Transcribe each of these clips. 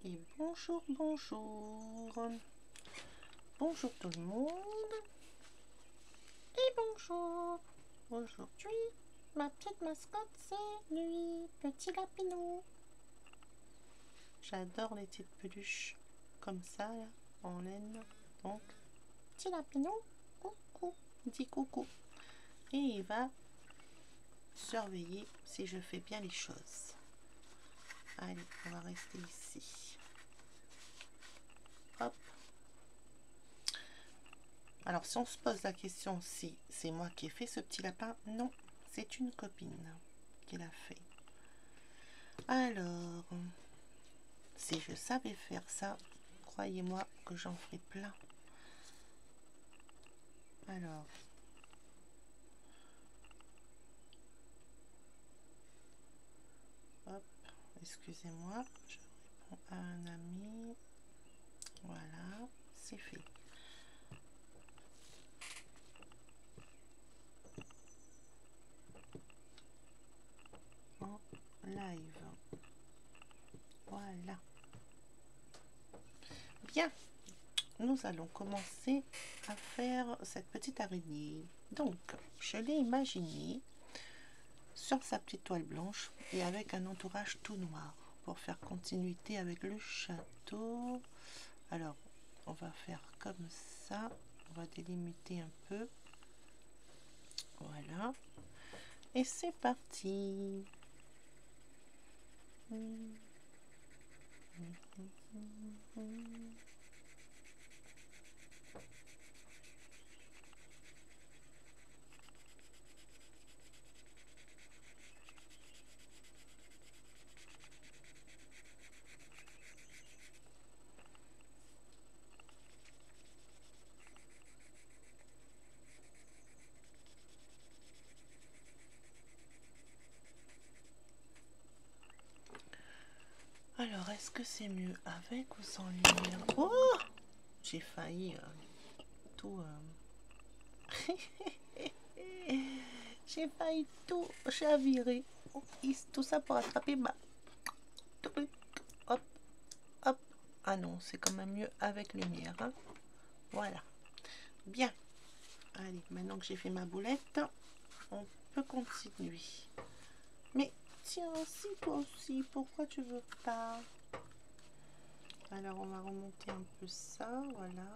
Et bonjour, bonjour. Bonjour tout le monde. Et bonjour. Aujourd'hui, ma petite mascotte, c'est lui, petit lapinou. J'adore les petites peluches comme ça, là, en laine. Donc, petit lapinou, coucou, dit coucou. Et il va surveiller si je fais bien les choses. Allez, on va rester ici. Hop. Alors, si on se pose la question si c'est moi qui ai fait ce petit lapin, non, c'est une copine qui l'a fait. Alors, si je savais faire ça, croyez-moi que j'en ferais plein. Alors, hop, excusez-moi, je réponds à un ami. Voilà, c'est fait. En live. Voilà. Bien, nous allons commencer à faire cette petite araignée. Donc, je l'ai imaginée sur sa petite toile blanche et avec un entourage tout noir pour faire continuité avec le château. Alors, on va faire comme ça. On va délimiter un peu. Voilà. Et c'est parti. Alors, est-ce que c'est mieux avec ou sans lumière? Oh! J'ai failli tout... J'ai failli tout chavirer. Tout ça pour attraper ma truc. Hop, hop. Ah non, c'est quand même mieux avec lumière. Hein. Voilà. Bien. Allez, maintenant que j'ai fait ma boulette, on peut continuer. Mais tiens, si toi aussi, pourquoi tu veux pas? Alors, on va remonter un peu ça. Voilà.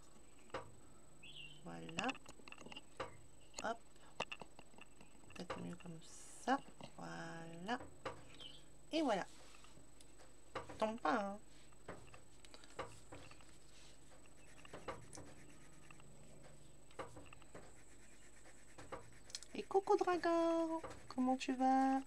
Voilà. Hop. Peut-être mieux comme ça. Voilà. Et voilà. Tombe pas, hein. Et coucou Dragon, comment tu vas?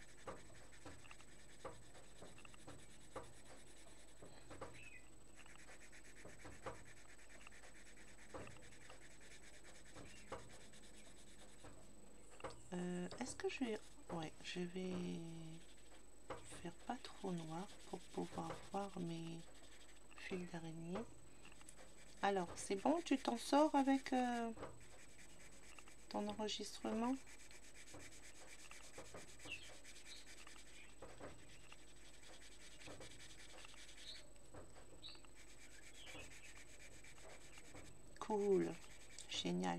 Est-ce que je vais... Ouais, je vais faire pas trop noir pour pouvoir voir mes fils d'araignée. Alors, c'est bon, tu t'en sors avec ton enregistrement? Cool, génial.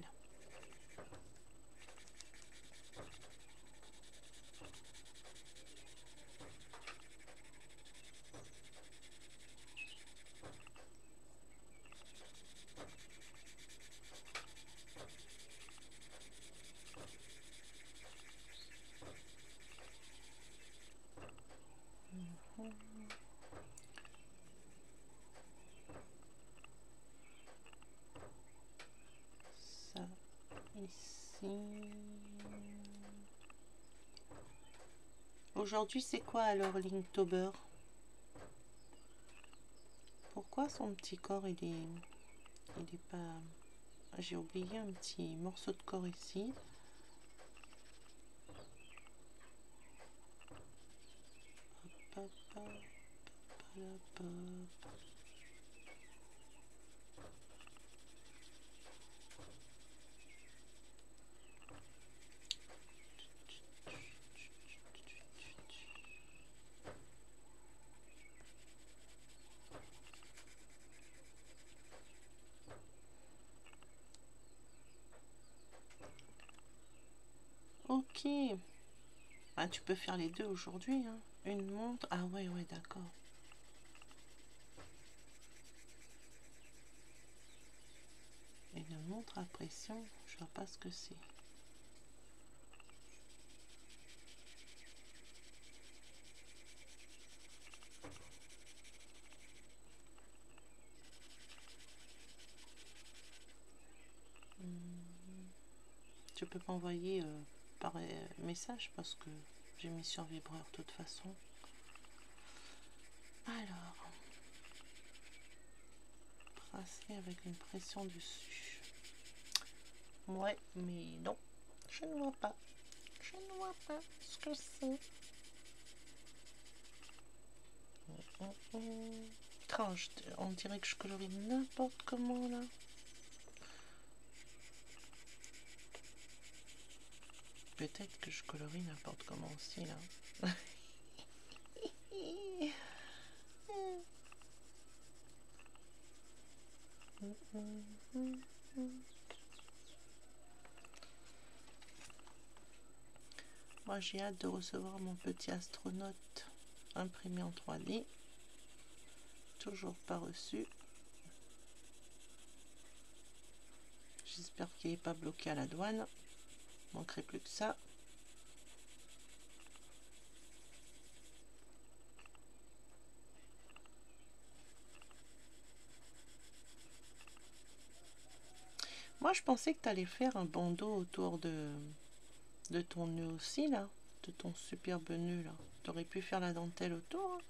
Ça, ici. Aujourd'hui, c'est quoi alors Linktober? Pourquoi son petit corps, il est pas... J'ai oublié un petit morceau de corps ici. Hop, hop, hop, hop, hop. ok. Ah, tu peux faire les deux aujourd'hui, hein. Une montre. Ah ouais, ouais, d'accord. Une montre à pression, je vois pas ce que c'est. Tu peux m'envoyer par message parce que j'ai mis sur vibreur de toute façon. Alors, tracer avec une pression dessus. Ouais, mais non, je ne vois pas. Je ne vois pas ce que c'est. Étrange, on dirait que je colorie n'importe comment là. Peut-être que je colorie n'importe comment aussi là. Moi j'ai hâte de recevoir mon petit astronaute imprimé en 3D. Toujours pas reçu. J'espère qu'il n'est pas bloqué à la douane. Manquerait plus que ça. Moi je pensais que tu allais faire un bandeau autour de ton nœud aussi là. De ton superbe nœud là. Tu aurais pu faire la dentelle autour. Hein.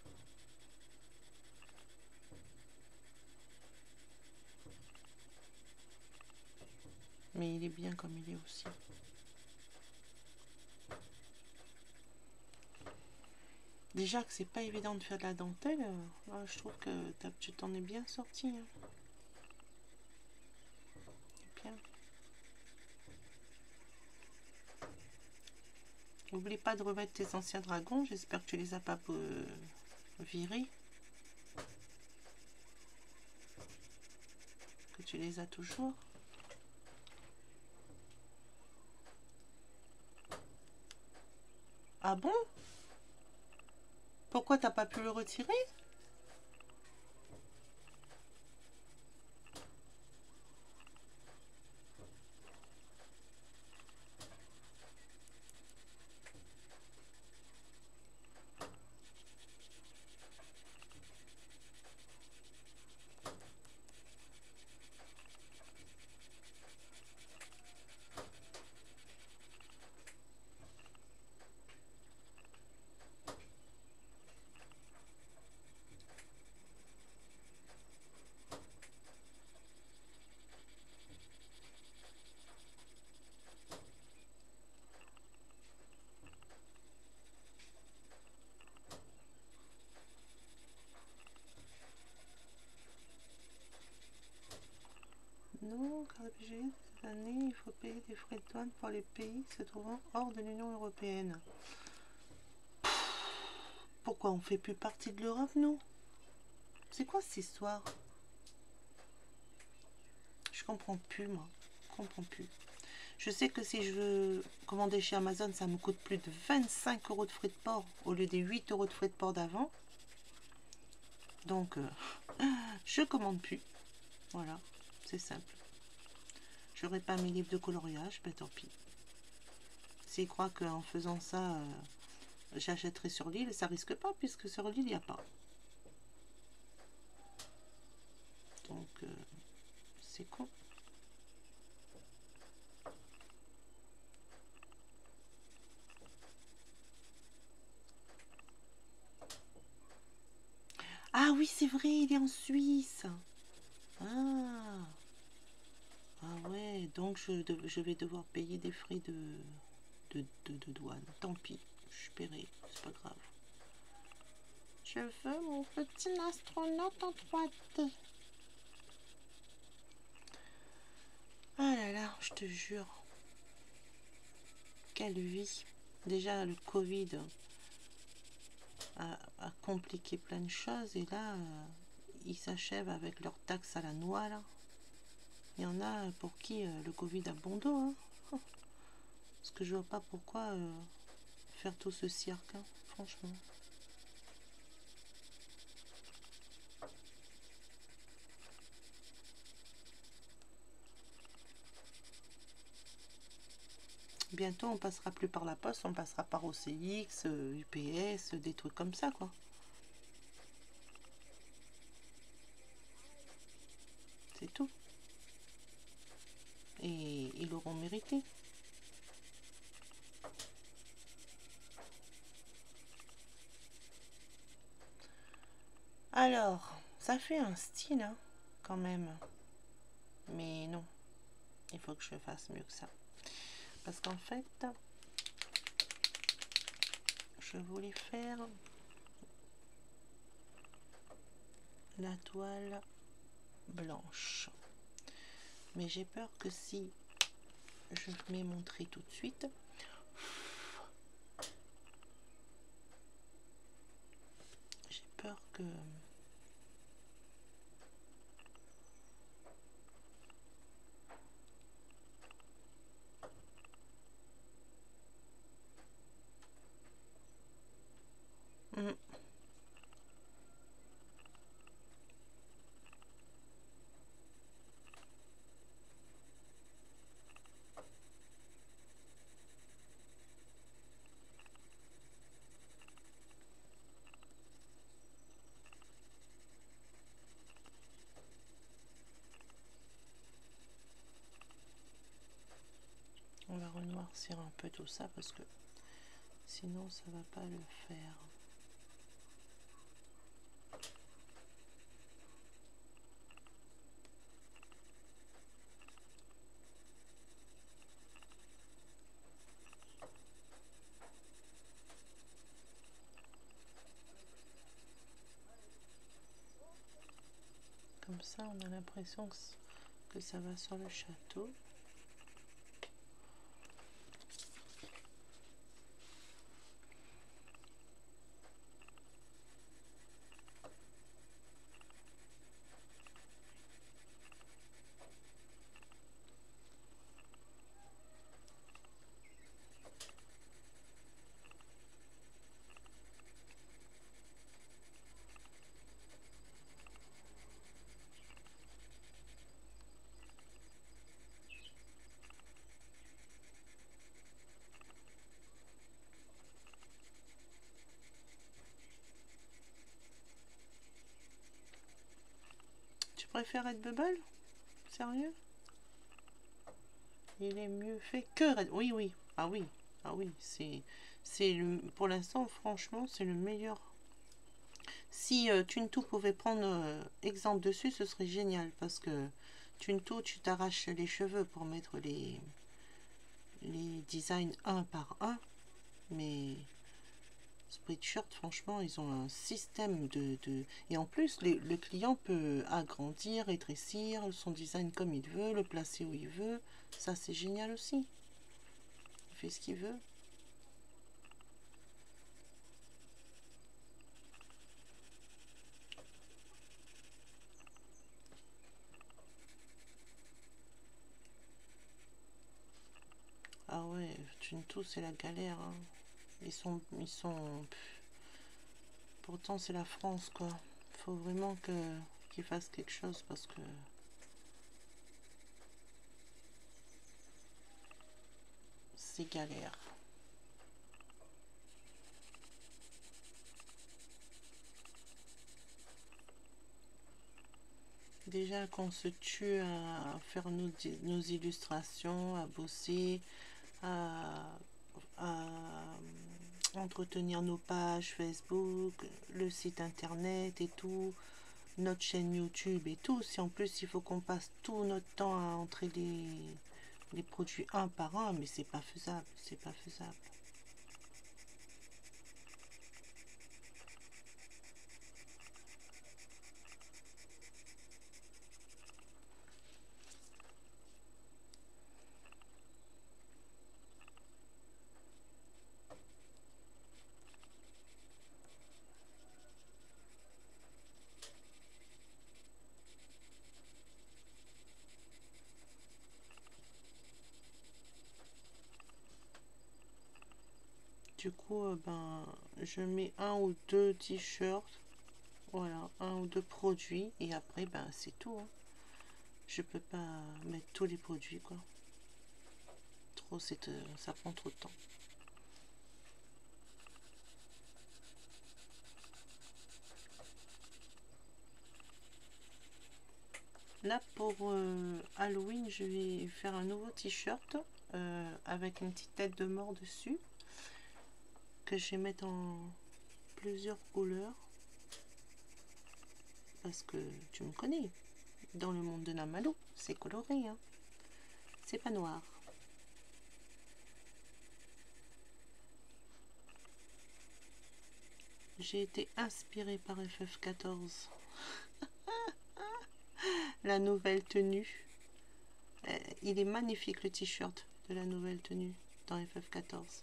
Mais il est bien comme il est aussi. Déjà que c'est pas évident de faire de la dentelle, je trouve que tu t'en es bien sorti. Hein. Bien. N'oublie pas de remettre tes anciens dragons, j'espère que tu les as pas virés. Que tu les as toujours. Ah bon? Pourquoi t'as pas pu le retirer? Non, car depuis juillet de cette année, il faut payer des frais de douane pour les pays se trouvant hors de l'Union européenne. Pourquoi on fait plus partie de l'Europe, nous? C'est quoi cette histoire? Je comprends plus, moi. Je comprends plus. Je sais que si je veux commander chez Amazon, ça me coûte plus de 25 € de frais de port au lieu des 8 € de frais de port d'avant. Donc, je commande plus. Voilà, c'est simple. J'aurai pas mes livres de coloriage, ben tant pis. S'ils croient qu'en faisant ça, j'achèterai sur l'île, ça risque pas, puisque sur l'île, il n'y a pas. Donc, c'est con. Ah oui, c'est vrai, il est en Suisse. Ah, ah ouais, donc je vais devoir payer des frais de douane. Tant pis, je paierai, c'est pas grave. Je veux mon petit astronaute en 3D. Ah là là, je te jure. Quelle vie. Déjà, le Covid a compliqué plein de choses. Et là, ils s'achèvent avec leur taxe à la noix. Là. Il y en a pour qui le Covid a bon dos. Hein. Parce que je vois pas pourquoi faire tout ce cirque, hein, franchement. Bientôt, on passera plus par la poste, on passera par OCX, UPS, des trucs comme ça, quoi. C'est tout. Et ils l'auront mérité. Alors, ça fait un style, hein, quand même. Mais non, il faut que je fasse mieux que ça. Parce qu'en fait, je voulais faire la toile blanche. Mais j'ai peur que si je mets mon trait tout de suite, j'ai peur que... On va renoircir un peu tout ça parce que sinon ça va pas le faire. Comme ça, on a l'impression que ça va sur le château. Tu préfères Red Bubble? Sérieux? Il est mieux fait que Red... Oui, oui. Ah oui. Ah oui. Pour l'instant, franchement, c'est le meilleur. Si Tunto pouvait prendre exemple dessus, ce serait génial. Parce que Tunto, tu t'arraches les cheveux pour mettre les designs un par un. Mais Spreadshirt, franchement, ils ont un système Et en plus, le client peut agrandir, rétrécir son design comme il veut, le placer où il veut. Ça, c'est génial aussi. Il fait ce qu'il veut. Ah ouais, Tunto, c'est la galère, hein. Ils sont... Pourtant, c'est la France, quoi. Faut vraiment qu'ils fassent quelque chose parce que... c'est galère. Déjà qu'on se tue à faire nos illustrations, à bosser, à entretenir nos pages Facebook, le site internet et tout, notre chaîne YouTube et tout. Si en plus il faut qu'on passe tout notre temps à entrer les produits un par un, mais c'est pas faisable, c'est pas faisable. du coup, ben, je mets un ou deux t-shirts. Voilà, un ou deux produits. Et après, ben, c'est tout. Hein. Je peux pas mettre tous les produits, quoi. Trop, ça prend trop de temps. Là, pour Halloween, je vais faire un nouveau t-shirt avec une petite tête de mort dessus. Que je vais mettre en plusieurs couleurs. Parce que tu me connais. Dans le monde de Namalou, c'est coloré. Hein. C'est pas noir. J'ai été inspirée par FF14. La nouvelle tenue. Il est magnifique le t-shirt de la nouvelle tenue dans FF14.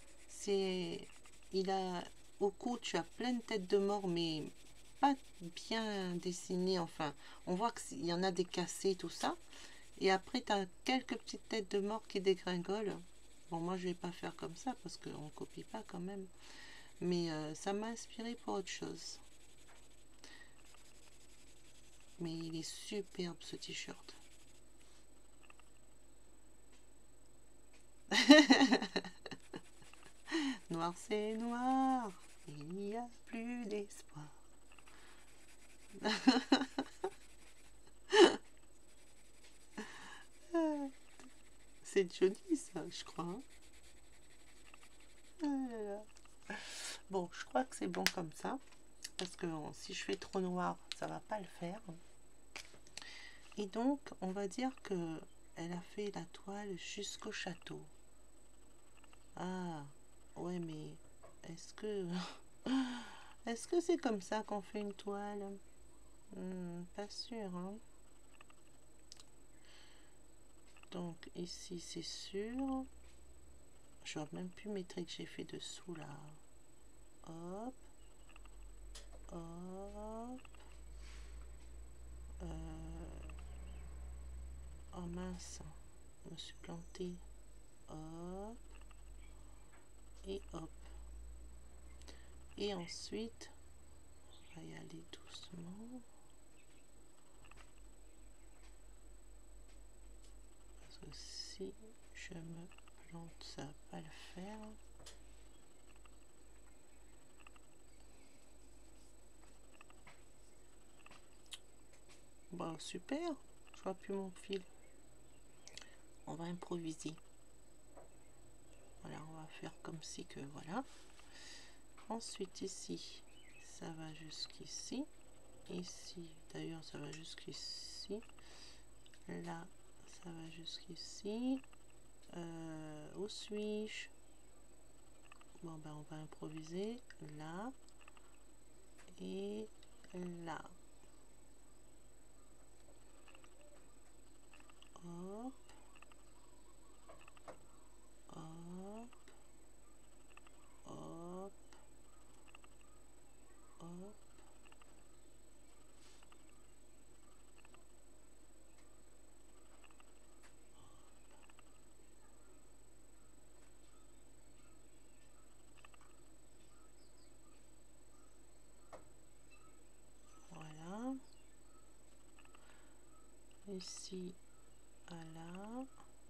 Il a au cou, tu as plein de têtes de mort, mais pas bien dessinées. Enfin, on voit qu'il y en a des cassés, tout ça. Et après, tu as quelques petites têtes de mort qui dégringolent. Bon, moi, je vais pas faire comme ça parce qu'on ne copie pas quand même. Mais ça m'a inspiré pour autre chose. Mais il est superbe ce t-shirt. Noir c'est noir, il n'y a plus d'espoir. C'est joli ça, je crois. Hein. Bon, je crois que c'est bon comme ça. Parce que si je fais trop noir, ça va pas le faire. Et donc, on va dire que elle a fait la toile jusqu'au château. Ah, ouais, mais est-ce que est-ce que c'est comme ça qu'on fait une toile? Pas sûr, hein. Donc ici c'est sûr. Je vois même plus mes traits que j'ai fait dessous là. Hop, hop. Oh mince, je me suis plantée. Hop et hop. Et ensuite, on va y aller doucement. Parce que si je me plante, ça va pas le faire. Bon, super, je vois plus mon fil. On va improviser. Voilà, on va faire comme si que voilà. Ensuite ici, ça va jusqu'ici. Ici, d'ailleurs, ça va jusqu'ici. Là, ça va jusqu'ici. Où suis-je? Bon, ben, on va improviser là et là. Hop, hop, hop, hop. Voilà. Ici à là.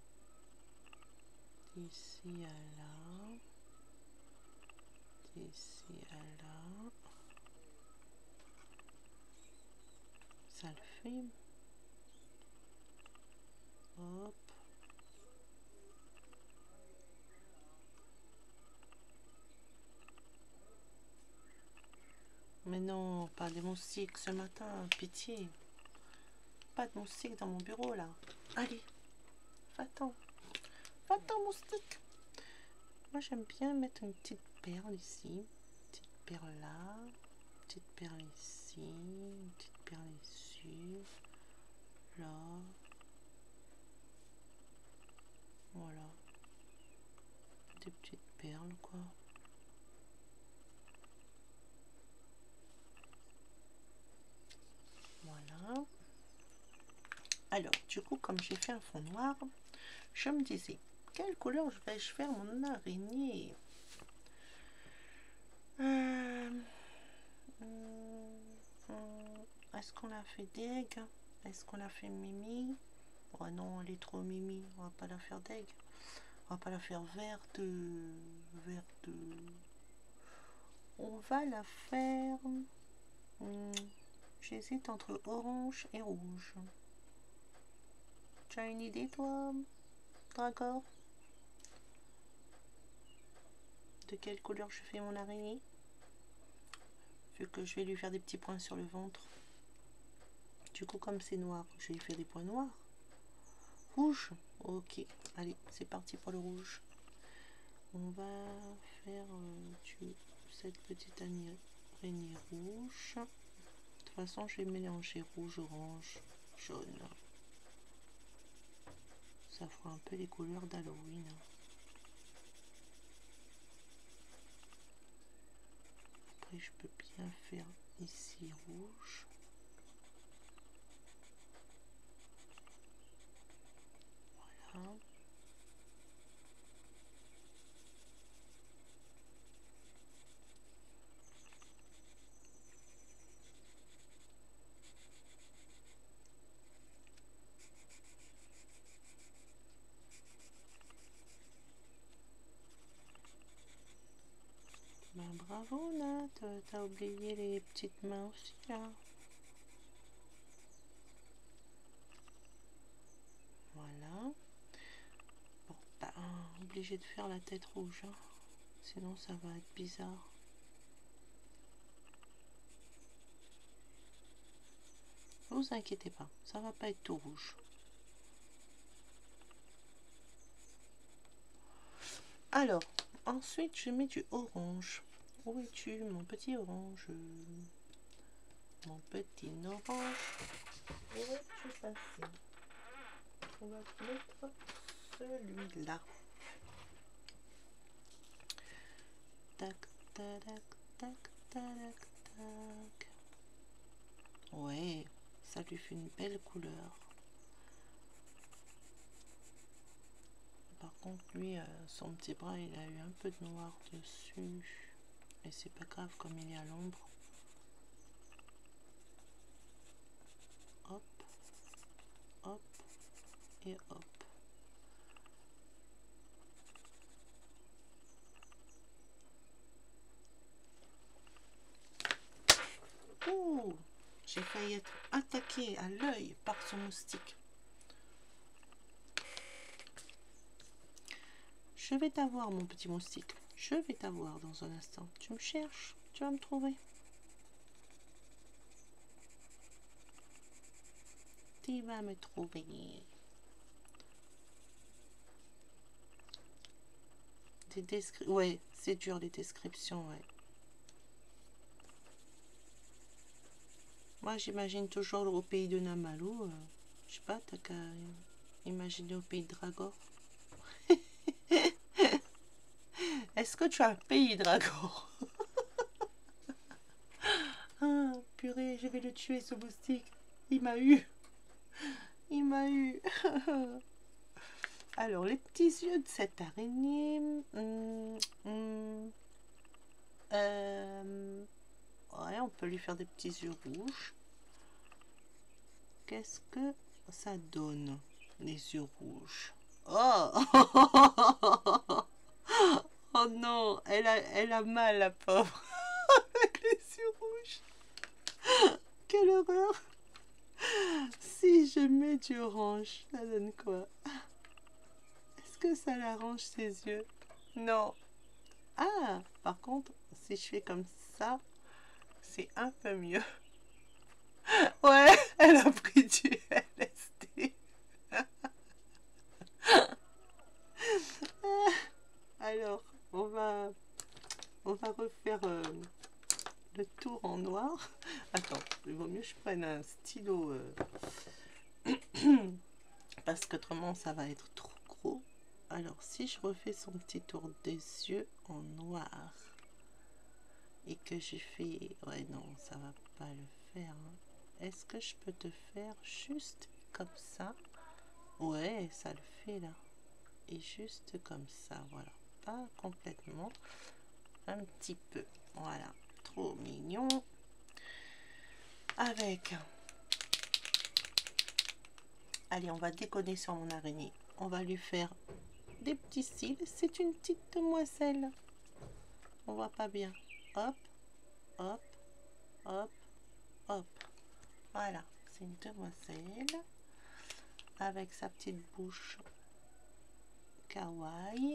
Ici à là. Ici à là. Ça le fait. Hop. Mais non, pas des moustiques ce matin, pitié. Pas de moustiques dans mon bureau là. Allez, va-t'en. Va-t'en moustique. Moi j'aime bien mettre une petite perle ici. Une petite perle là. Une petite perle ici. Une petite perle ici. Là. Voilà. Des petites perles quoi. Voilà. Alors, du coup, comme j'ai fait un fond noir, je me disais, quelle couleur vais-je faire mon araignée? Est-ce qu'on a fait d'aigle? Est-ce qu'on a fait mimi? Oh non, elle est trop mimi. On va pas la faire d'aigle. On va pas la faire verte. Verte. On va la faire... J'hésite entre orange et rouge. Tu as une idée, toi, Dragor? De quelle couleur je fais mon araignée? Vu que je vais lui faire des petits points sur le ventre. Du coup, comme c'est noir, je vais lui faire des points noirs. Rouge? Ok, allez, c'est parti pour le rouge. On va faire cette petite araignée rouge. De toute façon, je vais mélanger rouge, orange, jaune. Ça fera un peu les couleurs d'Halloween. Après, je peux bien faire ici rouge. Voilà. Ben, bravo Nat, t'as oublié les petites mains aussi là. Voilà. Bon, pas obligé de faire la tête rouge, hein. Sinon ça va être bizarre. Ne vous inquiétez pas, ça va pas être tout rouge. Alors, ensuite je mets du orange. Où es-tu, mon petit orange? Mon petit orange. Où es-tu passé? On va mettre celui-là. Tac, tac, tac, tac, tac. Ouais, ça lui fait une belle couleur. Par contre, lui, son petit bras, il a eu un peu de noir dessus. Mais c'est pas grave, comme il est à l'ombre. Hop, hop et hop. Ouh, j'ai failli être attaquée à l'œil par ce moustique. Je vais t'avoir, mon petit moustique. Je vais t'avoir dans un instant. Tu me cherches, tu vas me trouver. Tu vas me trouver. Ouais, c'est dur les descriptions, ouais. Moi, j'imagine toujours au pays de Namalou. Je sais pas, t'as qu'à imaginer au pays de Dragor. Est-ce que tu as un pays, Dragor? Ah, purée, je vais le tuer, ce moustique. Il m'a eu. Il m'a eu. Alors, les petits yeux de cette araignée. Ouais, on peut lui faire des petits yeux rouges. Qu'est-ce que ça donne, les yeux rouges? Oh! Oh non, elle a mal, la pauvre. Avec les yeux rouges. Quelle horreur. Si je mets du orange, ça donne quoi? Est-ce que ça l'arrange ses yeux? Non. Ah, par contre, si je fais comme ça, c'est un peu mieux. Ouais, elle a pris du LSD. Alors, on va refaire le tour en noir. Attends, il vaut mieux que je prenne un stylo parce qu'autrement ça va être trop gros. Alors, si je refais son petit tour des yeux en noir et que j'ai fait... Ouais, non, ça va pas le faire. Hein. Est-ce que je peux te faire juste comme ça? Ouais, ça le fait là. Et juste comme ça, voilà. Pas complètement, un petit peu. Voilà, trop mignon. Avec... Allez, on va déconner sur mon araignée. On va lui faire des petits cils. C'est une petite demoiselle. On voit pas bien. Hop, hop, hop, hop. Voilà, c'est une demoiselle. Avec sa petite bouche kawaii.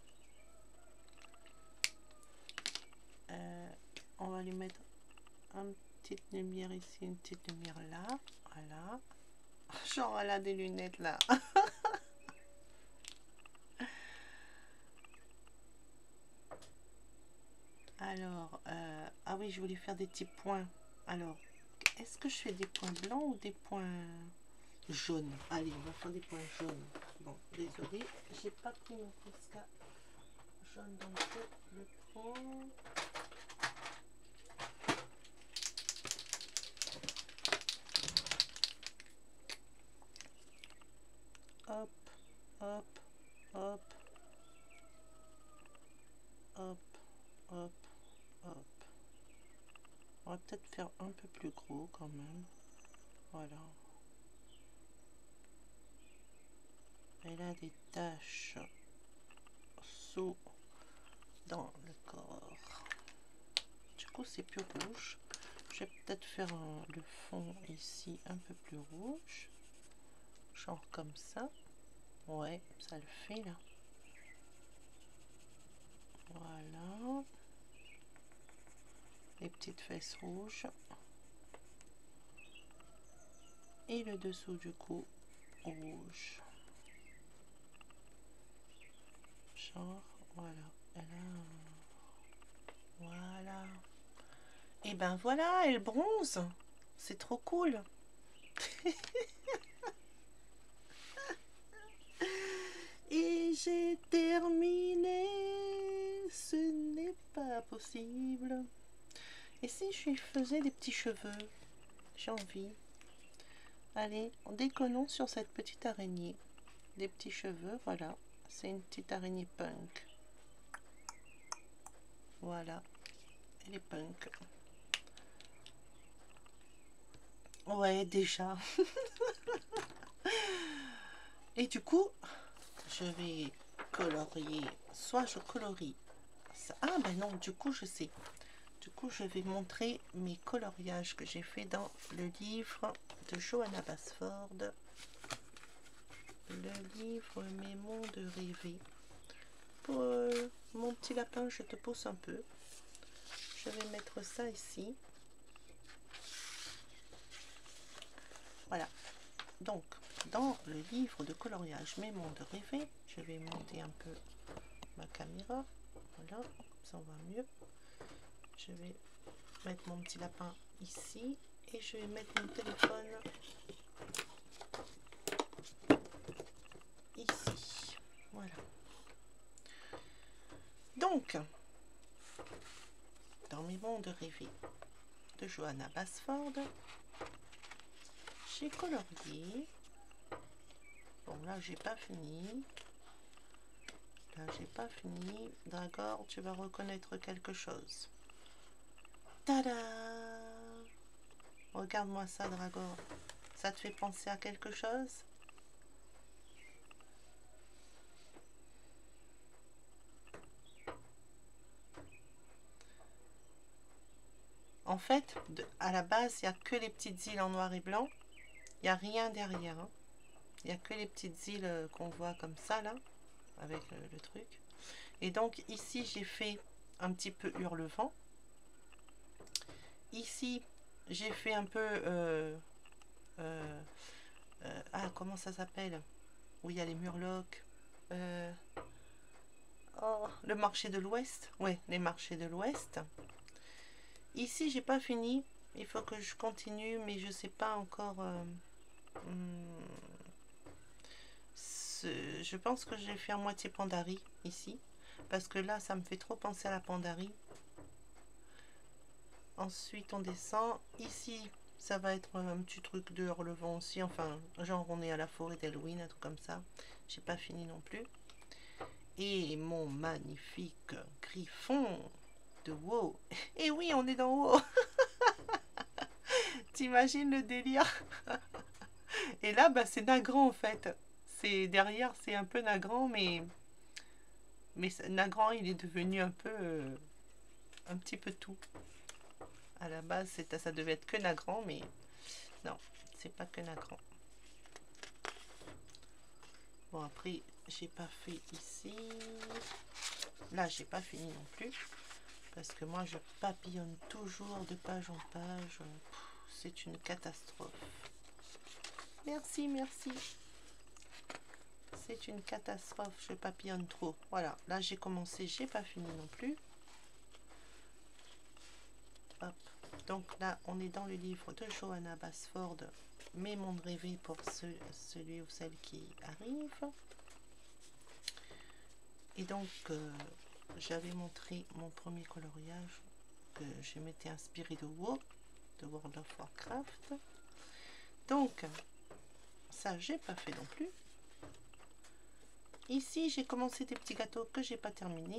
On va lui mettre une petite lumière ici, une petite lumière là. Voilà. Genre elle a des lunettes là. Alors, ah oui, je voulais faire des petits points. Alors, est-ce que je fais des points blancs ou des points jaunes? Allez, on va faire des points jaunes. Bon, désolé, j'ai pas pris mon Posca jaune, donc je le prends. Hop, hop, hop, hop, hop, hop. On va peut-être faire un peu plus gros quand même. Voilà. Elle a des taches sous dans le corps. Du coup, c'est plus rouge. Je vais peut-être faire le fond ici un peu plus rouge. Genre comme ça. Ouais, ça le fait là. Voilà. Les petites fesses rouges. Et le dessous du cou rouge. Genre, voilà. Elle a... Voilà. Et ben voilà, elle bronze. C'est trop cool. Et j'ai terminé. Ce n'est pas possible. Et si je lui faisais des petits cheveux? J'ai envie. Allez, déconnons sur cette petite araignée. Des petits cheveux, voilà. C'est une petite araignée punk. Voilà. Elle est punk. Ouais, déjà. Et du coup, je vais colorier. Soit je colorie ça. Ah ben non, du coup, je sais. Du coup, je vais montrer mes coloriages que j'ai fait dans le livre de Johanna Basford. Le livre Mes mondes rêvés. Pour mon petit lapin, je te pousse un peu. Je vais mettre ça ici. Voilà. Donc, dans le livre de coloriage Mes mondes rêvés, je vais monter un peu ma caméra. Voilà, ça va mieux. Je vais mettre mon petit lapin ici et je vais mettre mon téléphone ici. Voilà. Donc, dans Mes mondes rêvés de Johanna Basford, j'ai colorié. Bon, là, j'ai pas fini. Là, j'ai pas fini. Dragor, tu vas reconnaître quelque chose. Tada! Regarde-moi ça, Dragor. Ça te fait penser à quelque chose? En fait, à la base, il n'y a que les petites îles en noir et blanc. Il n'y a rien derrière. Hein. Il n'y a que les petites îles qu'on voit comme ça, là, avec le truc. Et donc, ici, j'ai fait un petit peu Hurlevent. Ici, j'ai fait un peu... ah, comment ça s'appelle? Où il y a les murlocs. Oh, le marché de l'Ouest. Ouais, les marchés de l'Ouest. Ici, j'ai pas fini. Il faut que je continue, mais je sais pas encore... je pense que je vais faire moitié Pandarie ici. Parce que là, ça me fait trop penser à la Pandarie. Ensuite, on descend. Ici, ça va être un petit truc de Hurlevent aussi. Enfin, genre, on est à la forêt d'Halloween, un truc comme ça. J'ai pas fini non plus. Et mon magnifique griffon. de WoW. Et oui, on est dans WoW. T'imagines le délire? Et là, bah, c'est Nagrand en fait. C'est derrière, c'est un peu Nagrand, mais Nagrand, il est devenu un peu, un petit peu tout. À la base, ça devait être que Nagrand, mais non, c'est pas que Nagrand. Bon, après, j'ai pas fait ici. Là, j'ai pas fini non plus. Parce que moi, je papillonne toujours de page en page. C'est une catastrophe. Merci, merci. C'est une catastrophe, je papillonne trop. Voilà, là j'ai commencé, j'ai pas fini non plus. Hop. Donc là, on est dans le livre de Johanna Basford, Mes mondes rêvés pour celui ou celle qui arrive. Et donc, j'avais montré mon premier coloriage que je m'étais inspiré de WoW, de World of Warcraft. Donc, ça, j'ai pas fait non plus. Ici, j'ai commencé des petits gâteaux que j'ai pas terminé.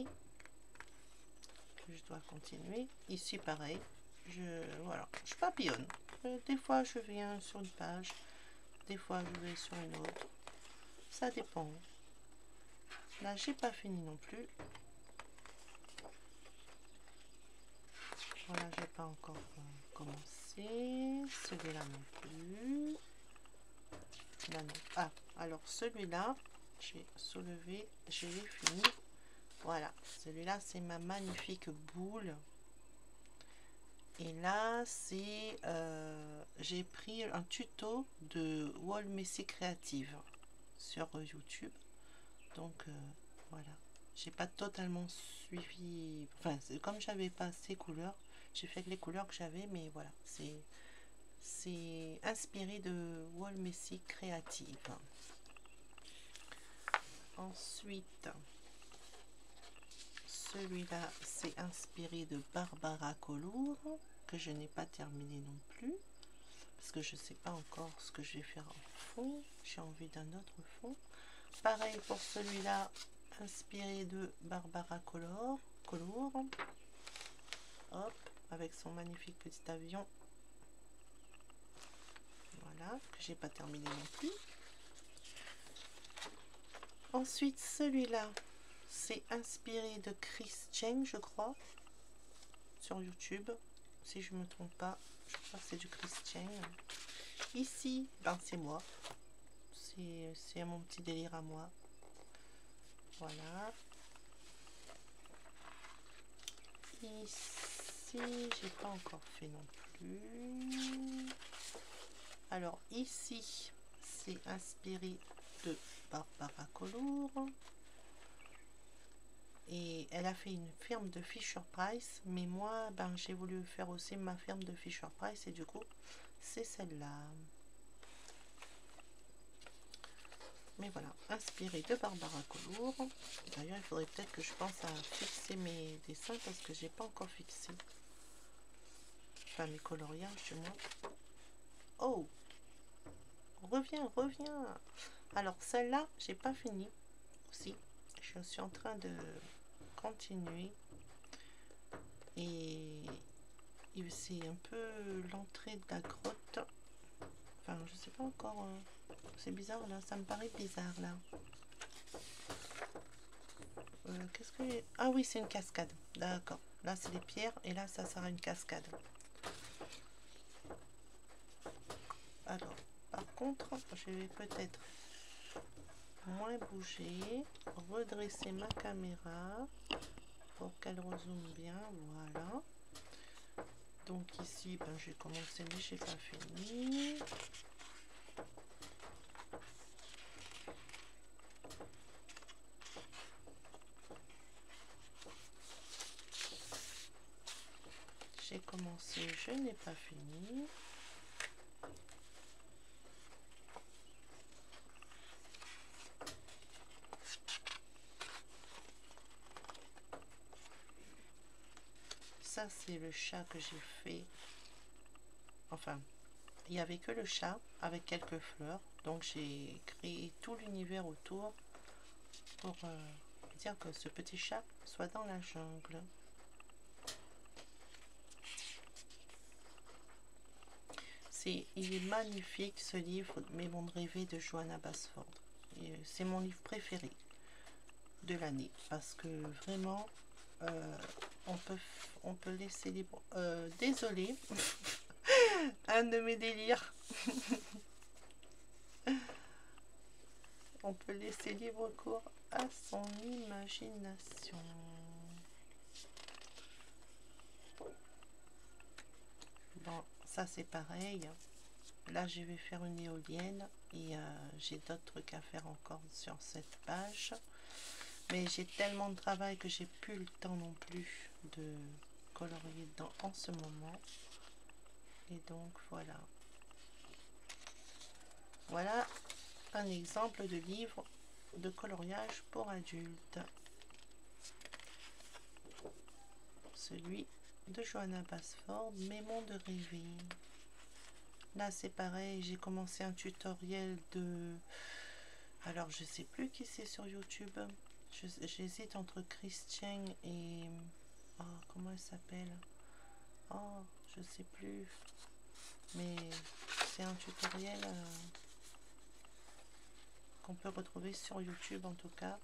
Je dois continuer. Ici, pareil. Voilà, je papillonne. Des fois, je viens sur une page. Des fois, je vais sur une autre. Ça dépend. Là, j'ai pas fini non plus. Voilà, j'ai pas encore commencé. Celui-là non plus. Là, non. Ah, alors celui-là, j'ai soulevé, j'ai fini. Voilà, celui-là, c'est ma magnifique boule. Et là, c'est j'ai pris un tuto de Wall Messi Creative sur YouTube. Donc voilà, j'ai pas totalement suivi. Enfin, comme j'avais pas ces couleurs, j'ai fait les couleurs que j'avais, mais voilà, c'est inspiré de Wall Messi Creative. Ensuite, celui-là, c'est inspiré de Barbara Colour, que je n'ai pas terminé non plus, parce que je ne sais pas encore ce que je vais faire en fond. J'ai envie d'un autre fond. Pareil pour celui-là, inspiré de Barbara Colour. Hop, avec son magnifique petit avion. Voilà, que j'ai pas terminé non plus. Ensuite, celui-là, c'est inspiré de Chris Cheng, je crois, sur YouTube, si je me trompe pas. Je crois que c'est du Chris Cheng. Ici, ben c'est moi. C'est mon petit délire à moi. Voilà. Ici, j'ai pas encore fait non plus. Alors ici, c'est inspiré de Barbara Colour. Et elle a fait une firme de Fisher Price, mais moi, ben, j'ai voulu faire aussi ma firme de Fisher Price, et du coup, c'est celle-là. Mais voilà, inspiré de Barbara Colour. D'ailleurs, il faudrait peut-être que je pense à fixer mes dessins, parce que j'ai pas encore fixé. Enfin, mes coloriages, du moins. Oh! Reviens, reviens! Alors, celle-là, j'ai pas fini aussi. Je suis en train de continuer. Et c'est un peu l'entrée de la grotte. Enfin, je sais pas encore. C'est bizarre là, ça me paraît bizarre là. Qu'est-ce que. Ah oui, c'est une cascade. D'accord. Là, c'est les pierres et là, ça sera une cascade. Alors, par contre, je vais peut-être moins bouger, redresser ma caméra pour qu'elle rezoome bien. Voilà. Donc ici, ben, j'ai commencé mais j'ai pas fini. J'ai commencé, je n'ai pas fini. Ça, c'est le chat que j'ai fait. Enfin, il n'y avait que le chat avec quelques fleurs. Donc, j'ai créé tout l'univers autour pour dire que ce petit chat soit dans la jungle. il est magnifique ce livre, Mes mondes rêvés de Johanna Basford. C'est mon livre préféré de l'année parce que vraiment on peut laisser libre. Désolée, un de mes délires. On peut laisser libre cours à son imagination. Bon, ça c'est pareil. Là, je vais faire une éolienne et j'ai d'autres trucs à faire encore sur cette page. Mais j'ai tellement de travail que j'ai plus le temps non plus de colorier dedans en ce moment. Et donc, voilà. Voilà un exemple de livre de coloriage pour adultes. Celui de Johanna Basford, Mes mondes rêvés. Là, c'est pareil, j'ai commencé un tutoriel de... Alors, je sais plus qui c'est sur YouTube. J'hésite entre Christian et... Oh, comment elle s'appelle? Oh, je sais plus. Mais c'est un tutoriel qu'on peut retrouver sur YouTube en tout cas.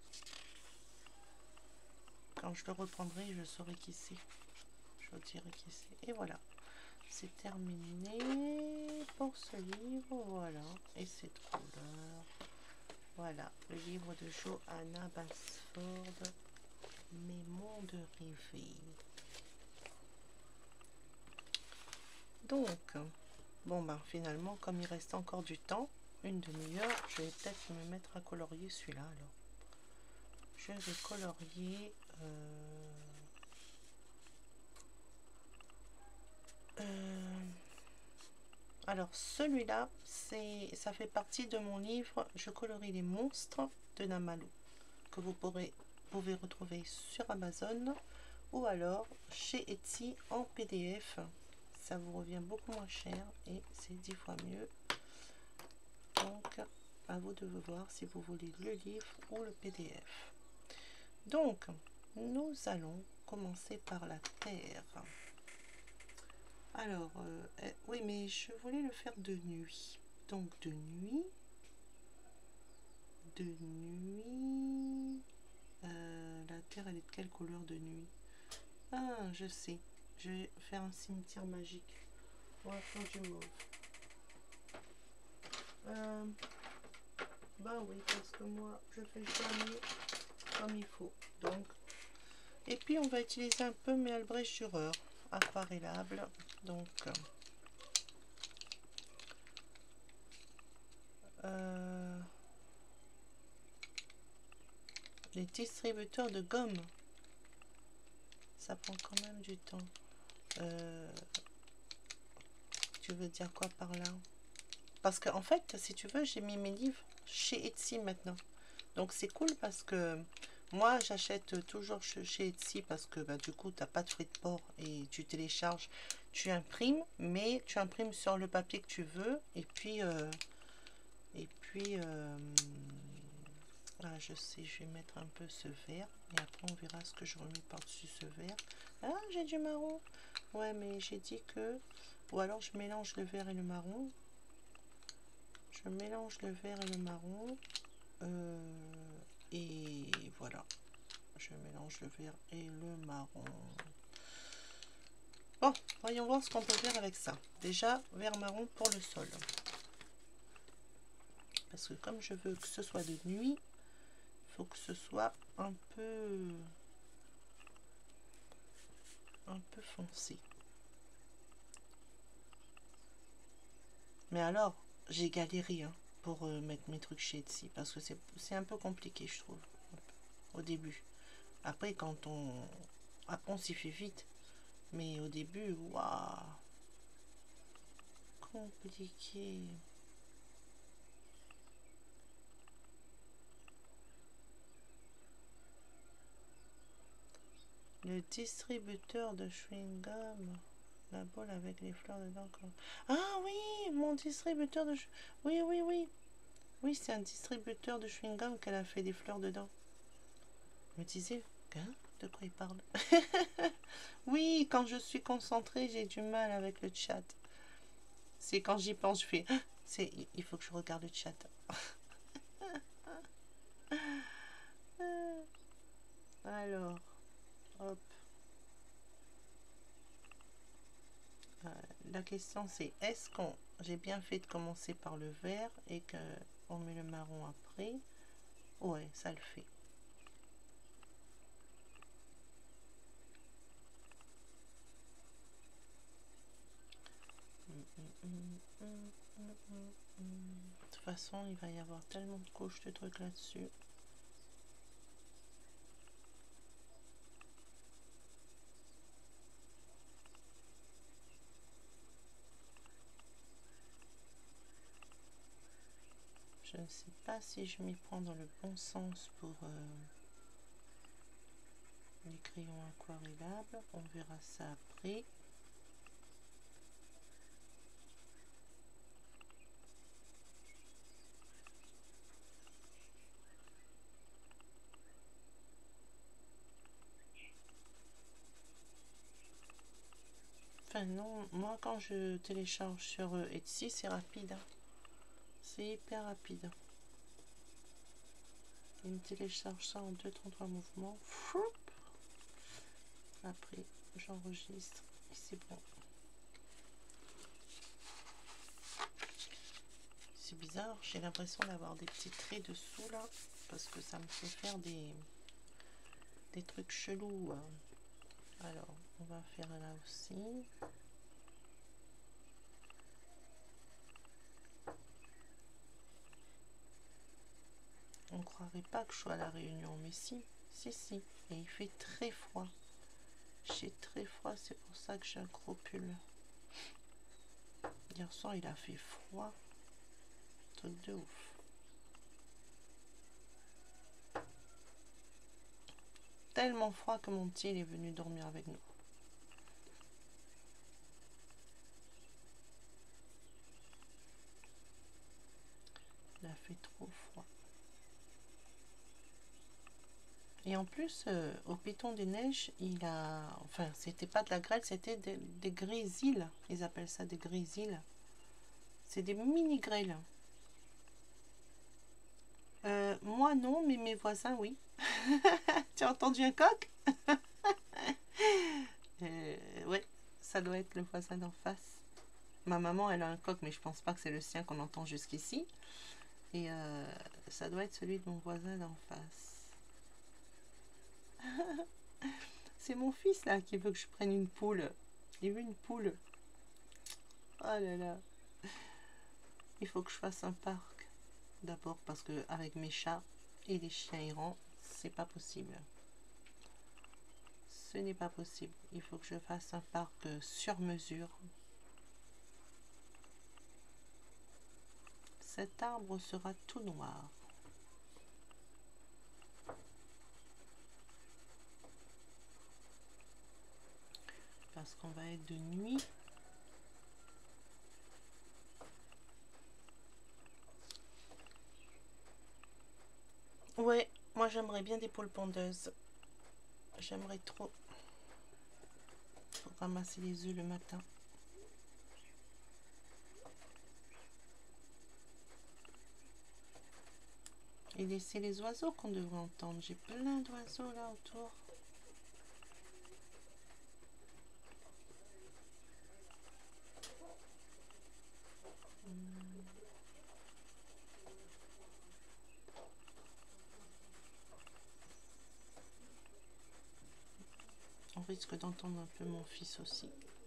Quand je le reprendrai, je saurai qui c'est. Je vous dirai qui c'est. Et voilà. C'est terminé pour ce livre. Voilà. Et cette couleur. Voilà. Le livre de Johanna Basford. Mes mondes rêvés. Donc, bon ben finalement, comme il reste encore du temps, une demi-heure, je vais peut-être me mettre à colorier celui-là alors. Je vais colorier alors celui-là, ça fait partie de mon livre Je colorie les monstres de Namalu, que vous pouvez retrouver sur Amazon ou alors chez Etsy en PDF. Ça vous revient beaucoup moins cher et c'est 10 fois mieux. Donc à vous de voir si vous voulez le livre ou le PDF. Donc nous allons commencer par la terre. Alors oui, mais je voulais le faire de nuit. Donc de nuit, la terre elle est de quelle couleur de nuit? Ah, je sais, je vais faire un cimetière magique. On va faire du mauve. Bah oui, parce que moi je fais jamais comme il faut. Donc, et puis on va utiliser un peu mes Albrecht Dürer aquarellable. Donc les distributeurs de gomme, ça prend quand même du temps. Tu veux dire quoi par là? Parce que en fait, si tu veux, j'ai mis mes livres chez Etsy maintenant. Donc c'est cool parce que moi j'achète toujours chez Etsy parce que bah, du coup tu n'as pas de frais de port et tu télécharges, tu imprimes, mais tu imprimes sur le papier que tu veux et puis ah, je sais, je vais mettre un peu ce vert et après on verra ce que je remets par-dessus ce vert. Ah, j'ai du marron. Ouais, mais j'ai dit que... Ou alors je mélange le vert et le marron. Je mélange le vert et le marron. Et voilà. Je mélange le vert et le marron. Bon, voyons voir ce qu'on peut faire avec ça. Déjà, vert marron pour le sol. Parce que comme je veux que ce soit de nuit, il faut que ce soit un peu foncé. Mais alors, j'ai galéré hein, pour mettre mes trucs chez Etsy parce que c'est un peu compliqué, je trouve, au début. Après, après on s'y fait vite. Mais au début, waouh, compliqué. Le distributeur de chewing-gum. La boule avec les fleurs dedans. Ah oui, mon distributeur de... Oui, oui, oui. Oui, c'est un distributeur de chewing-gum qu'elle a fait des fleurs dedans. Je me disais, hein, de quoi il parle? Oui, quand je suis concentrée, j'ai du mal avec le chat. C'est quand j'y pense, je fais... Il faut que je regarde le chat. Alors, hop. La question c'est, est-ce qu'on... J'ai bien fait de commencer par le vert et qu'on met le marron après. Ouais, ça le fait. De toute façon, il va y avoir tellement de couches de trucs là-dessus. Je ne sais pas si je m'y prends dans le bon sens pour les crayons aquarellables. On verra ça après. Enfin non, moi quand je télécharge sur Etsy, c'est rapide. Hein. C'est hyper rapide. Il me télécharge ça en 2-3 mouvements. Foup. Après, j'enregistre et c'est bon. C'est bizarre, j'ai l'impression d'avoir des petits traits dessous là, parce que ça me fait faire des trucs chelous. Alors, on va faire là aussi. On ne croirait pas que je sois à la Réunion, mais si, si. Et il fait très froid. J'ai très froid, c'est pour ça que j'ai un gros pull. Hier soir, il a fait froid. Truc de ouf. Tellement froid que mon petit il est venu dormir avec nous. Il a fait trop froid. Et en plus, au Piton des Neiges, il a... Enfin, c'était pas de la grêle, c'était des grésilles. Ils appellent ça des grésilles. C'est des mini-grêles. Moi non, mais mes voisins oui. Tu as entendu un coq? Ouais, ça doit être le voisin d'en face. Ma maman, elle a un coq, mais je pense pas que c'est le sien qu'on entend jusqu'ici. Et ça doit être celui de mon voisin d'en face. C'est mon fils là qui veut que je prenne une poule. Il veut une poule. Oh là là. Il faut que je fasse un parc. D'abord parce que avec mes chats et les chiens errants, c'est pas possible. Ce n'est pas possible. Il faut que je fasse un parc sur mesure. Cet arbre sera tout noir. Parce qu'on va être de nuit. Ouais, moi j'aimerais bien des poules pondeuses. J'aimerais trop. Pour ramasser les œufs le matin. Et c'est les oiseaux qu'on devrait entendre. J'ai plein d'oiseaux là autour. On risque d'entendre un peu mon fils aussi.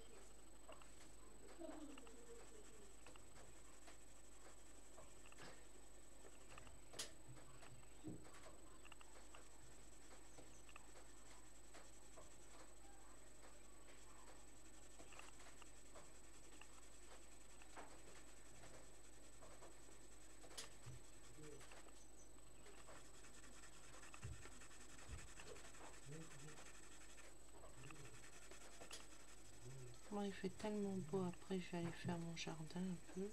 Moi, il fait tellement beau. Après, je vais aller faire mon jardin un peu.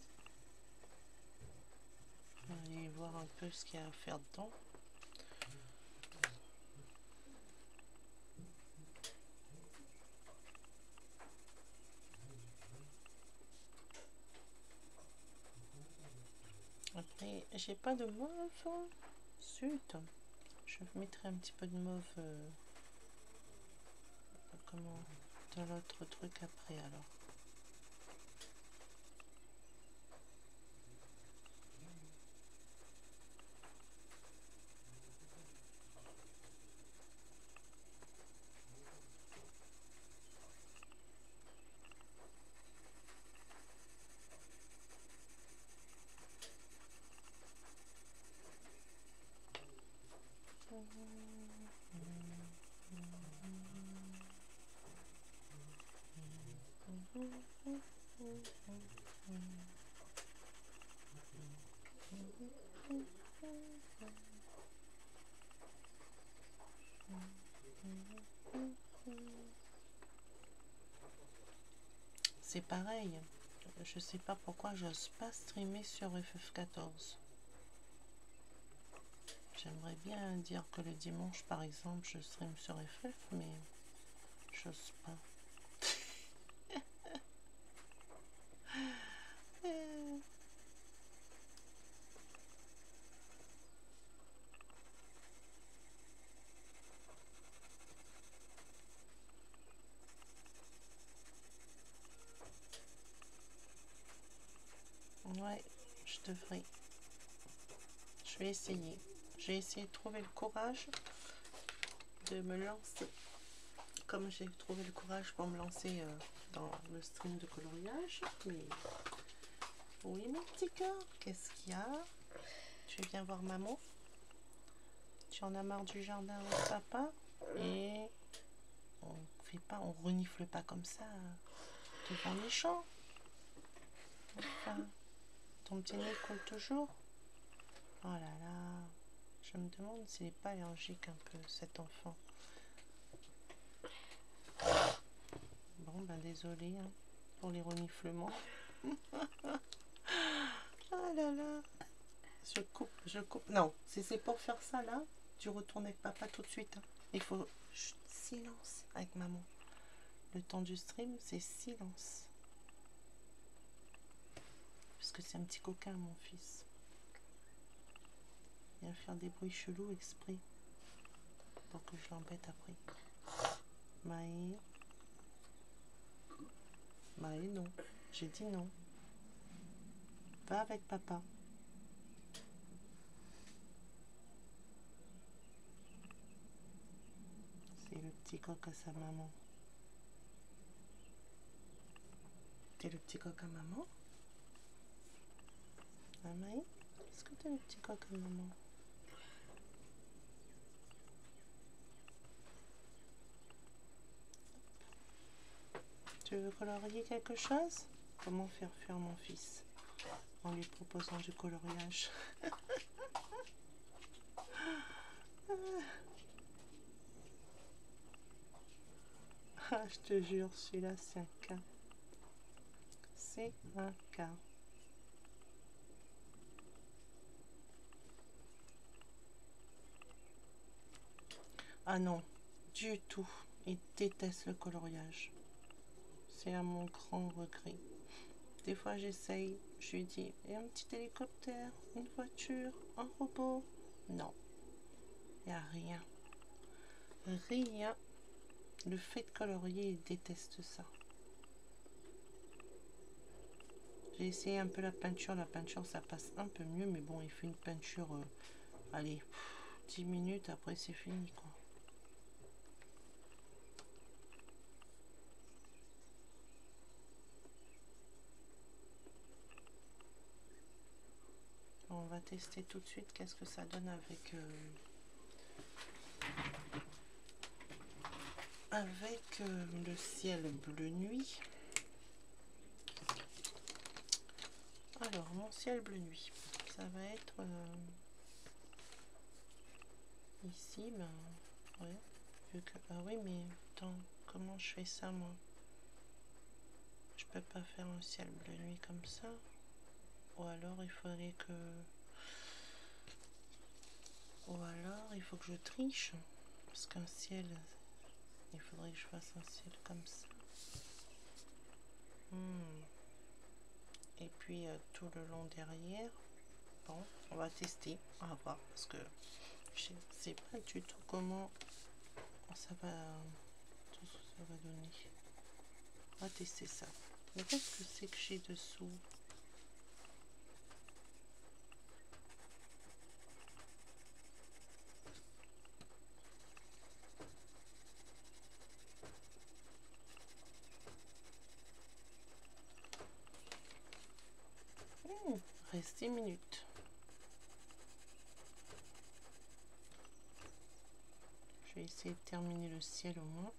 Je vais aller voir un peu ce qu'il y a à faire dedans. Et j'ai pas de mauve. Zut. Je mettrai un petit peu de mauve comment, dans l'autre truc après alors. C'est pareil, je sais pas pourquoi j'ose pas streamer sur FF14. J'aimerais bien dire que le dimanche par exemple je stream sur FF, mais j'ose pas. Ouais, je devrais. Je vais essayer. J'ai essayé de trouver le courage de me lancer. Comme j'ai trouvé le courage pour me lancer dans le stream de coloriage. Mais oui, mon petit cœur, qu'est-ce qu'il y a? Tu viens voir maman? Tu en as marre du jardin avec papa? Et on fait pas, on renifle pas comme ça devant les champs. Enfin, ton petit nez coule toujours. Oh là là, je me demande s'il n'est pas allergique un peu, cet enfant. Bon, ben désolé hein, pour les reniflements. Oh là là, je coupe. Non, si c'est pour faire ça là, tu retournes avec papa tout de suite. Hein. Il faut chut, silence avec maman. Le temps du stream, c'est silence. Parce que c'est un petit coquin, mon fils. Il va faire des bruits chelous exprès pour que je l'embête après. Maë. Maë, non. J'ai dit non. Va avec papa. C'est le petit coq à sa maman. T'es le petit coq à maman? Ah, Maë? Est-ce que t'es le petit coq à maman? Tu veux colorier quelque chose? Comment faire mon fils en lui proposant du coloriage? Ah, je te jure, celui-là, c'est un cas. C'est un cas. Ah non, du tout. Il déteste le coloriage. C'est à mon grand regret. Des fois, j'essaye. Je lui dis, et un petit hélicoptère, une voiture, un robot? Non, il n'y a rien. Rien. Le fait de colorier, il déteste ça. J'ai essayé un peu la peinture ça passe un peu mieux, mais bon, il fait une peinture, allez, 10 minutes, après c'est fini quoi. On va tester tout de suite qu'est-ce que ça donne avec le ciel bleu nuit. Alors, mon ciel bleu nuit, ça va être ici, ben, ouais, vu que, ah oui, mais attends, comment je fais ça, moi? Je peux pas faire un ciel bleu nuit comme ça, ou alors il faudrait que, ou alors il faut que je triche, parce qu'un ciel, il faudrait que je fasse un ciel comme ça. Et puis tout le long derrière. Bon, on va tester, on va voir parce que je sais pas du tout comment ça va, tout ce que ça va donner. On va tester ça. Mais qu'est-ce que c'est que j'ai dessous? Reste 10 minutes. Je vais essayer de terminer le ciel au moins.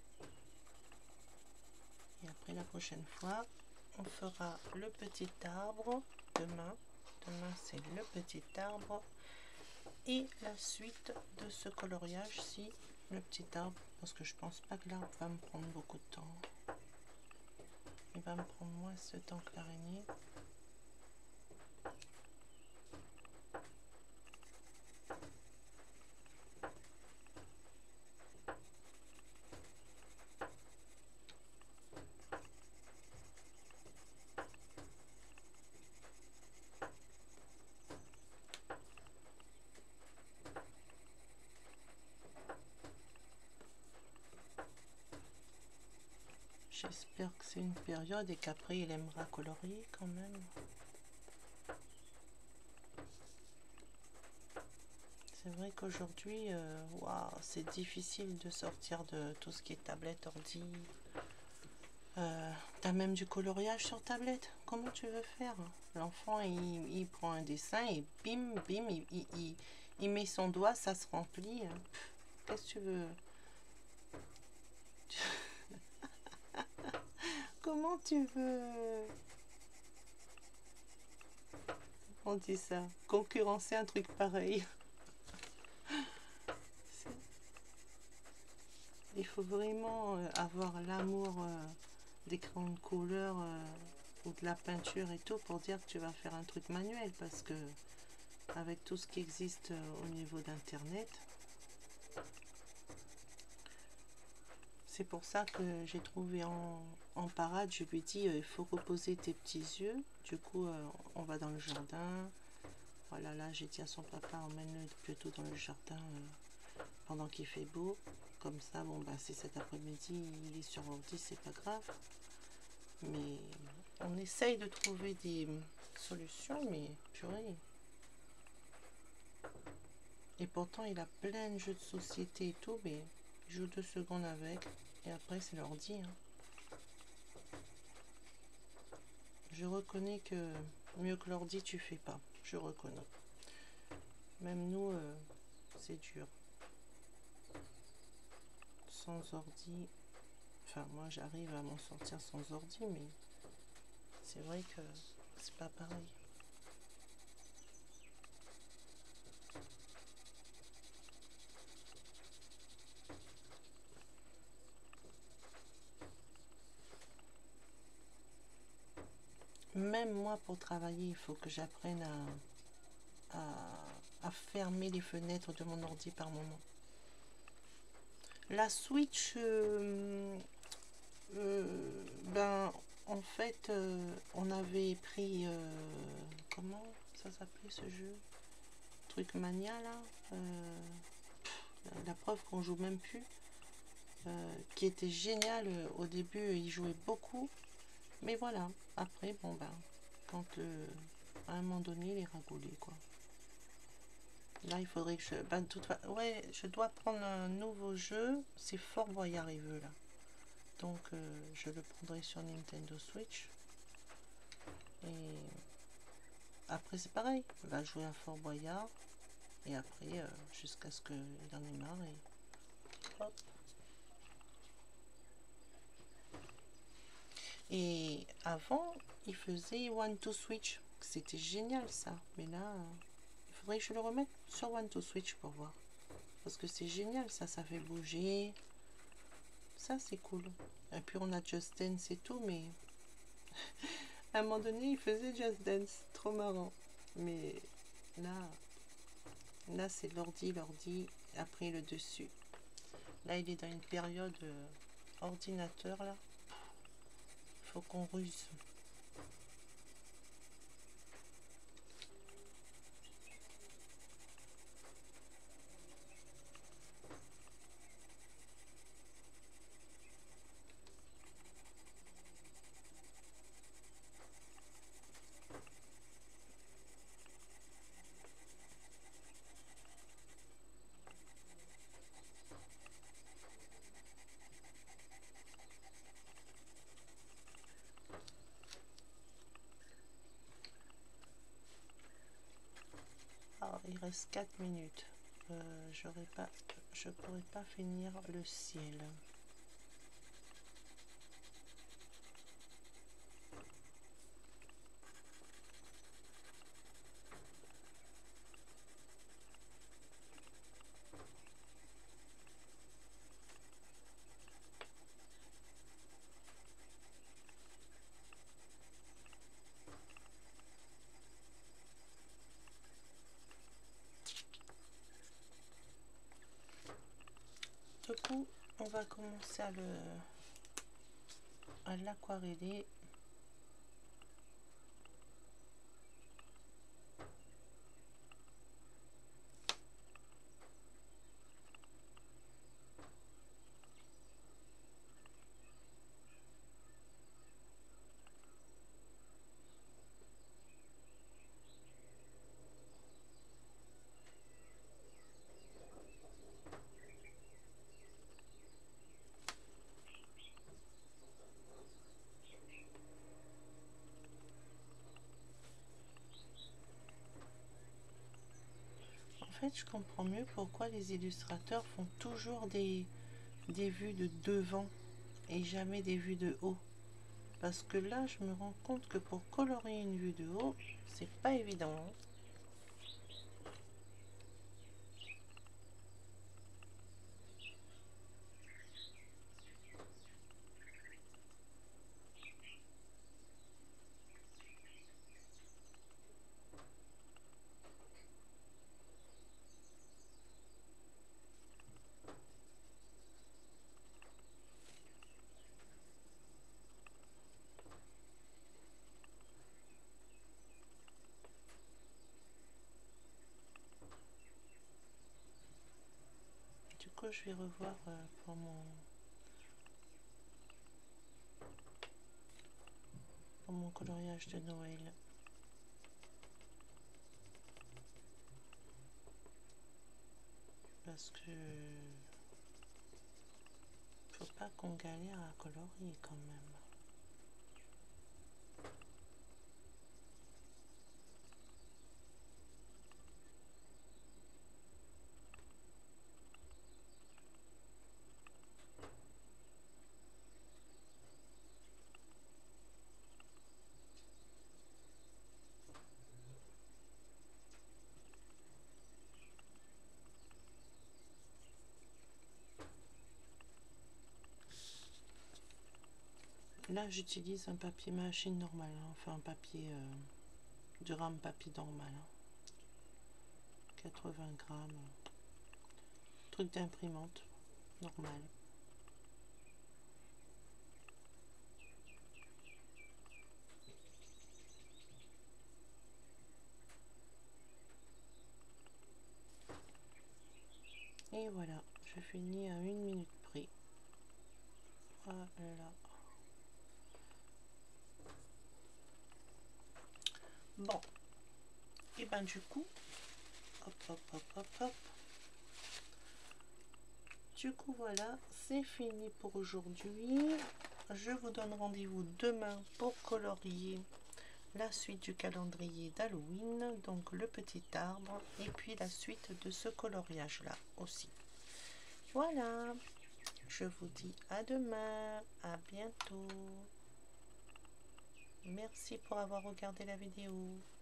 Et après la prochaine fois, on fera le petit arbre demain. Demain c'est le petit arbre. Et la suite de ce coloriage-ci, le petit arbre, parce que je pense pas que l'arbre va me prendre beaucoup de temps. Il va me prendre moins de temps que l'araignée. J'espère que c'est une période et qu'après il aimera colorier quand même. C'est vrai qu'aujourd'hui, waouh, c'est difficile de sortir de tout ce qui est tablette, ordi. T'as même du coloriage sur tablette. Comment tu veux faire? L'enfant, il prend un dessin et bim, bim, il met son doigt, ça se remplit. Qu'est-ce que tu veux? Comment tu veux? On dit ça. Concurrencer un truc pareil. Il faut vraiment avoir l'amour des grandes couleurs ou de la peinture et tout pour dire que tu vas faire un truc manuel, parce que avec tout ce qui existe au niveau d'internet, c'est pour ça que j'ai trouvé en parade, je lui ai dit il faut reposer tes petits yeux. Du coup on va dans le jardin. Voilà, là j'ai dit à son papa emmène-le plutôt dans le jardin pendant qu'il fait beau. Comme ça, bon bah si cet après-midi il est sur l'ordi, c'est pas grave. Mais on essaye de trouver des solutions, mais purée. Et pourtant il a plein de jeux de société et tout, mais il joue 2 secondes avec et après c'est l'ordi. Je reconnais que mieux que l'ordi tu fais pas, je reconnais. Même nous c'est dur. Sans ordi, enfin moi j'arrive à m'en sortir sans ordi, mais c'est vrai que c'est pas pareil. Même moi pour travailler, il faut que j'apprenne à fermer les fenêtres de mon ordi par moment. La Switch, ben en fait on avait pris comment ça s'appelait ce jeu, truc mania là, la preuve qu'on joue même plus, qui était génial. Au début il jouait beaucoup, mais voilà, après bon ben quand à un moment donné il est ragoulé quoi. Là il faudrait que je ben, ouais, je dois prendre un nouveau jeu, c'est Fort Boyard il veut là. Donc je le prendrai sur Nintendo Switch. Et après c'est pareil, il va jouer à Fort Boyard. Et après jusqu'à ce qu'il en ait marre et hop. Et avant il faisait One to Switch. C'était génial ça. Mais là il faudrait que je le remette sur One to Switch pour voir. Parce que c'est génial ça, ça fait bouger. Ça c'est cool. Et puis on a Just Dance et tout, mais à un moment donné il faisait Just Dance, trop marrant. Mais là c'est l'ordi, après le dessus. Là il est dans une période ordinateur là. Faut qu'on ruse. il reste 4 minutes. Je pourrais pas finir le ciel. Du coup, on va commencer à l'aquareller. En fait, je comprends mieux pourquoi les illustrateurs font toujours des vues de devant et jamais des vues de haut. Parce que là, je me rends compte que pour colorier une vue de haut, c'est pas évident, hein. Du coup, je vais revoir pour mon coloriage de Noël. Parce que faut pas qu'on galère à colorier quand même. Là, j'utilise un papier machine normal, hein, enfin un papier du rame papier normal, hein. 80 grammes, truc d'imprimante normal. Et voilà, je finis à 1 minute près. Voilà. Bon, et ben du coup, hop. Du coup, voilà, c'est fini pour aujourd'hui. Je vous donne rendez-vous demain pour colorier la suite du calendrier d'Halloween, donc le petit arbre, et puis la suite de ce coloriage là aussi. Voilà, je vous dis à demain, à bientôt. Merci pour avoir regardé la vidéo.